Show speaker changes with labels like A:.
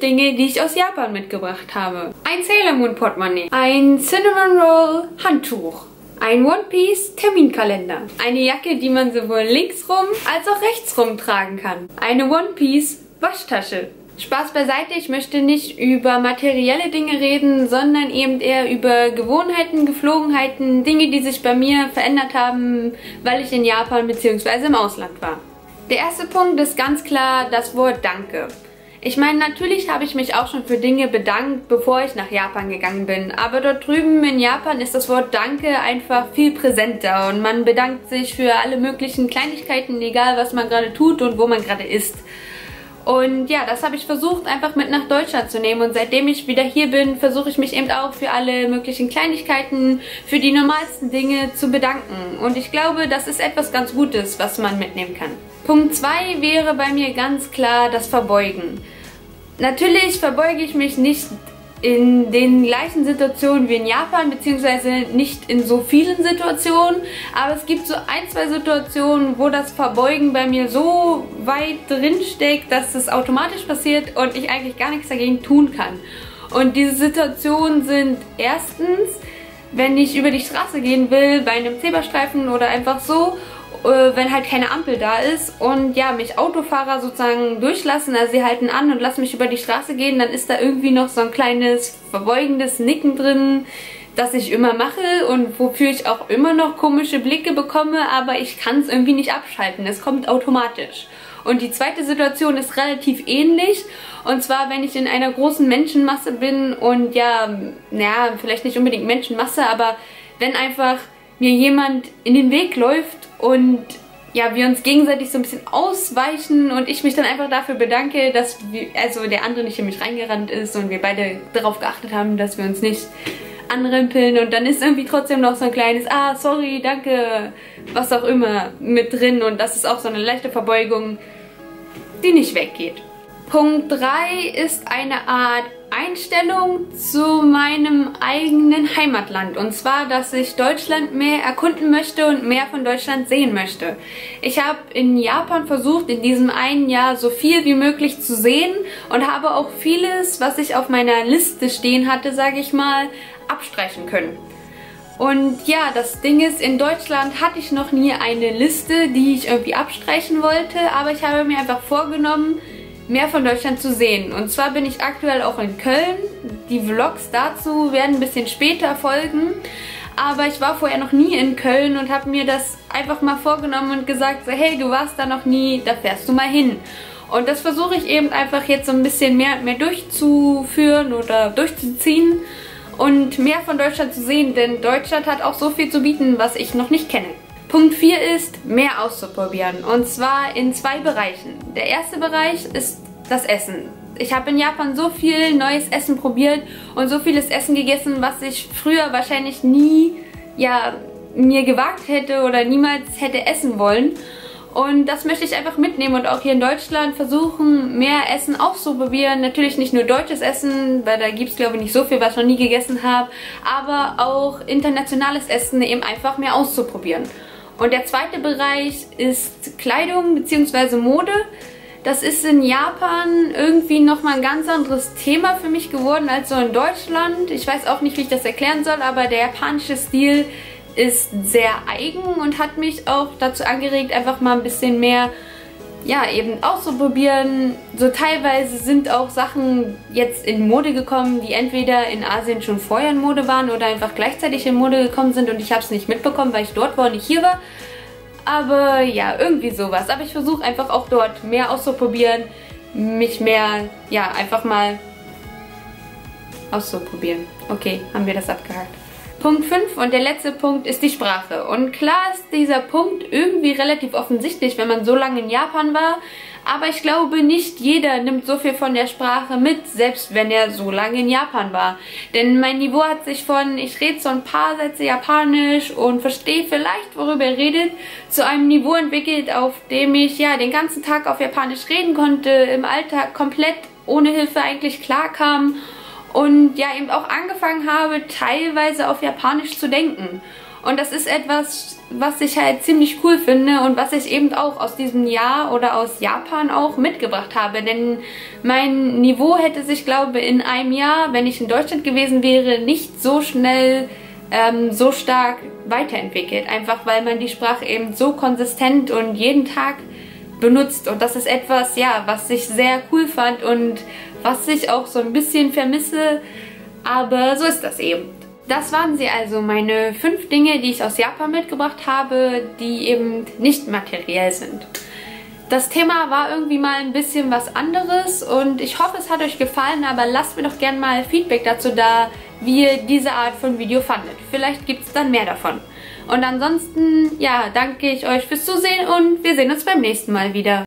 A: Dinge, die ich aus Japan mitgebracht habe. Ein Sailor Moon Portemonnaie, ein Cinnamon Roll Handtuch, ein One Piece Terminkalender, eine Jacke, die man sowohl linksrum als auch rechtsrum tragen kann, eine One Piece Waschtasche. Spaß beiseite, ich möchte nicht über materielle Dinge reden, sondern eben eher über Gewohnheiten, Geflogenheiten, Dinge, die sich bei mir verändert haben, weil ich in Japan bzw. im Ausland war. Der erste Punkt ist ganz klar das Wort Danke. Ich meine, natürlich habe ich mich auch schon für Dinge bedankt, bevor ich nach Japan gegangen bin. Aber dort drüben in Japan ist das Wort Danke einfach viel präsenter. Und man bedankt sich für alle möglichen Kleinigkeiten, egal was man gerade tut und wo man gerade ist. Und ja, das habe ich versucht einfach mit nach Deutschland zu nehmen. Und seitdem ich wieder hier bin, versuche ich mich eben auch für alle möglichen Kleinigkeiten, für die normalsten Dinge zu bedanken. Und ich glaube, das ist etwas ganz Gutes, was man mitnehmen kann. Punkt 2 wäre bei mir ganz klar das Verbeugen. Natürlich verbeuge ich mich nicht in den gleichen Situationen wie in Japan, beziehungsweise nicht in so vielen Situationen, aber es gibt so ein, zwei Situationen, wo das Verbeugen bei mir so weit drin steckt, dass es automatisch passiert und ich eigentlich gar nichts dagegen tun kann. Und diese Situationen sind erstens, wenn ich über die Straße gehen will, bei einem Zebrastreifen oder einfach so, wenn halt keine Ampel da ist und ja, mich Autofahrer sozusagen durchlassen, also sie halten an und lassen mich über die Straße gehen, dann ist da irgendwie noch so ein kleines verbeugendes Nicken drin, das ich immer mache und wofür ich auch immer noch komische Blicke bekomme, aber ich kann es irgendwie nicht abschalten, es kommt automatisch. Und die zweite Situation ist relativ ähnlich, und zwar, wenn ich in einer großen Menschenmasse bin und ja, vielleicht nicht unbedingt Menschenmasse, aber wenn einfach mir jemand in den Weg läuft und ja, wir uns gegenseitig so ein bisschen ausweichen und ich mich dann einfach dafür bedanke, dass der andere nicht in mich reingerannt ist und wir beide darauf geachtet haben, dass wir uns nicht anrempeln, und dann ist irgendwie trotzdem noch so ein kleines sorry, danke, was auch immer mit drin, und das ist auch so eine leichte Verbeugung, die nicht weggeht. Punkt 3 ist eine Art Einstellung zu meinem eigenen Heimatland, und zwar, dass ich Deutschland mehr erkunden möchte und mehr von Deutschland sehen möchte. Ich habe in Japan versucht, in diesem einen Jahr so viel wie möglich zu sehen und habe auch vieles, was ich auf meiner Liste stehen hatte, sage ich mal, abstreichen können. Und ja, das Ding ist, in Deutschland hatte ich noch nie eine Liste, die ich irgendwie abstreichen wollte, aber ich habe mir einfach vorgenommen, mehr von Deutschland zu sehen. Und zwar bin ich aktuell auch in Köln. Die Vlogs dazu werden ein bisschen später folgen. Aber ich war vorher noch nie in Köln und habe mir das einfach mal vorgenommen und gesagt, so, hey, du warst da noch nie, da fährst du mal hin. Und das versuche ich eben einfach jetzt so ein bisschen mehr und mehr durchzuführen oder durchzuziehen und mehr von Deutschland zu sehen, denn Deutschland hat auch so viel zu bieten, was ich noch nicht kenne. Punkt 4 ist, mehr auszuprobieren, und zwar in 2 Bereichen. Der erste Bereich ist das Essen. Ich habe in Japan so viel neues Essen probiert und so vieles Essen gegessen, was ich früher wahrscheinlich nie mir gewagt hätte oder niemals hätte essen wollen. Und das möchte ich einfach mitnehmen und auch hier in Deutschland versuchen, mehr Essen auszuprobieren. Natürlich nicht nur deutsches Essen, weil da gibt es, glaube ich, nicht so viel, was ich noch nie gegessen habe, aber auch internationales Essen eben einfach mehr auszuprobieren. Und der zweite Bereich ist Kleidung bzw. Mode. Das ist in Japan irgendwie nochmal ein ganz anderes Thema für mich geworden als so in Deutschland. Ich weiß auch nicht, wie ich das erklären soll, aber der japanische Stil ist sehr eigen und hat mich auch dazu angeregt, einfach mal ein bisschen mehr eben auszuprobieren. So teilweise sind auch Sachen jetzt in Mode gekommen, die entweder in Asien schon vorher in Mode waren oder einfach gleichzeitig in Mode gekommen sind und ich habe es nicht mitbekommen, weil ich dort war und nicht hier war. Aber ja, irgendwie sowas. Aber ich versuche einfach auch dort mehr auszuprobieren, mich mehr, einfach mal auszuprobieren. Okay, haben wir das abgehakt. Punkt 5 und der letzte Punkt ist die Sprache. Und klar ist dieser Punkt irgendwie relativ offensichtlich, wenn man so lange in Japan war. Aber ich glaube, nicht jeder nimmt so viel von der Sprache mit, selbst wenn er so lange in Japan war. Denn mein Niveau hat sich von, ich rede so ein paar Sätze Japanisch und verstehe vielleicht, worüber er redet, zu einem Niveau entwickelt, auf dem ich den ganzen Tag auf Japanisch reden konnte, im Alltag komplett ohne Hilfe eigentlich klarkam. Und eben auch angefangen habe, teilweise auf Japanisch zu denken. Und das ist etwas, was ich halt ziemlich cool finde und was ich eben auch aus diesem Jahr oder aus Japan auch mitgebracht habe. Denn mein Niveau hätte sich, glaube ich, in einem Jahr, wenn ich in Deutschland gewesen wäre, nicht so schnell so stark weiterentwickelt. Einfach weil man die Sprache eben so konsistent und jeden Tag benutzt. Und das ist etwas, ja, was ich sehr cool fand und was ich auch so ein bisschen vermisse. Aber so ist das eben. Das waren sie also, meine 5 Dinge, die ich aus Japan mitgebracht habe, die eben nicht materiell sind. Das Thema war irgendwie mal ein bisschen was anderes und ich hoffe, es hat euch gefallen, aber lasst mir doch gerne mal Feedback dazu da, wie ihr diese Art von Video fandet. Vielleicht gibt es dann mehr davon. Und ansonsten, ja, danke ich euch fürs Zusehen und wir sehen uns beim nächsten Mal wieder.